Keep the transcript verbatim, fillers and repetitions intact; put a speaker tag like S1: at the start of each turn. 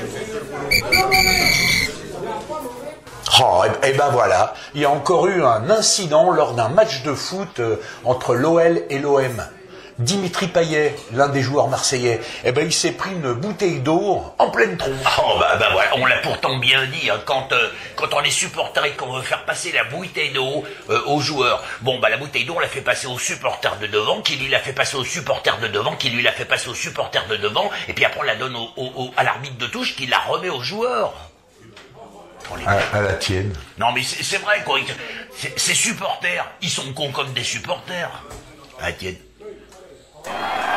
S1: Oh, et, et ben voilà, il y a encore eu un incident lors d'un match de foot euh, entre l'O L et l'O M. Dimitri Payet, l'un des joueurs marseillais, eh ben il s'est pris une bouteille d'eau en pleine tronche.
S2: Oh bah, bah voilà, on l'a pourtant bien dit, hein, quand, euh, quand on est supporter et qu'on veut faire passer la bouteille d'eau euh, aux joueurs, bon bah la bouteille d'eau on l'a fait passer au supporter de devant, qui lui l'a fait passer au supporter de devant, qui lui l'a fait passer au supporter de devant, et puis après on la donne au, au, au, à l'arbitre de touche qui la remet aux joueurs.
S1: À, à la tienne.
S2: Non mais c'est vrai quoi, ces supporters, ils sont cons comme des supporters. À la tienne.